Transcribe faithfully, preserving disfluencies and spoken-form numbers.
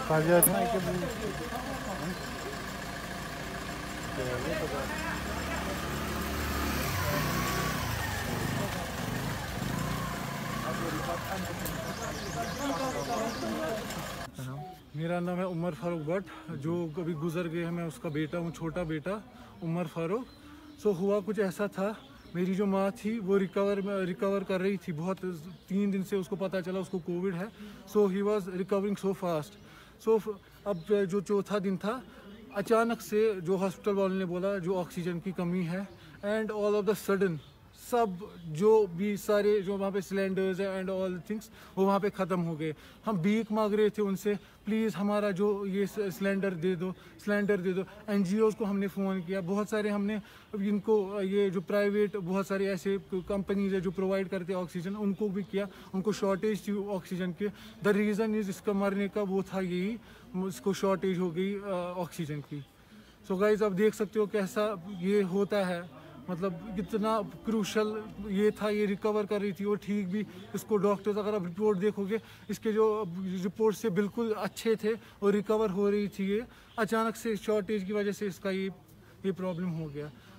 मेरा नाम है उमर फारूक भट्ट, जो कभी गुजर गए हैं। मैं उसका बेटा हूँ, छोटा बेटा उमर फारूक। सो हुआ कुछ ऐसा था, मेरी जो माँ थी वो रिकवर रिकवर कर रही थी बहुत, तीन दिन से उसको पता चला उसको कोविड है। So he was recovering so fast. So अब जो चौथा दिन था, अचानक से जो हॉस्पिटल वालों ने बोला जो ऑक्सीजन की कमी है, and all of the sudden सब जो भी सारे जो वहाँ पे सिलेंडर्स है एंड ऑल थिंग्स वो वहाँ पे ख़त्म हो गए। हम भीख मांग रहे थे उनसे, प्लीज़ हमारा जो ये सिलेंडर दे दो, सिलेंडर दे दो। एनजीओज़ को हमने फ़ोन किया, बहुत सारे हमने इनको ये जो प्राइवेट बहुत सारे ऐसे कंपनीज है जो प्रोवाइड करते हैं ऑक्सीजन, उनको भी किया। उनको शॉर्टेज थी ऑक्सीजन के। द रीज़न इज़ इसका मरने का वो था यही, इसको शॉर्टेज हो गई ऑक्सीजन की। सो गाइज अब देख सकते हो कैसा ये होता है, मतलब कितना क्रूशल ये था। ये रिकवर कर रही थी वो ठीक भी, इसको डॉक्टर्स अगर आप रिपोर्ट देखोगे इसके जो रिपोर्ट से बिल्कुल अच्छे थे और रिकवर हो रही थी। ये अचानक से शॉर्टेज की वजह से इसका ये ये प्रॉब्लम हो गया।